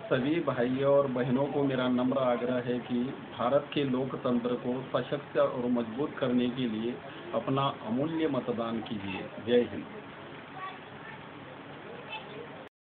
सभी भाइयों और बहनों को मेरा नम्र आग्रह है कि भारत के लोकतंत्र को सशक्त और मजबूत करने के लिए अपना अमूल्य मतदान कीजिए। जय हिंद।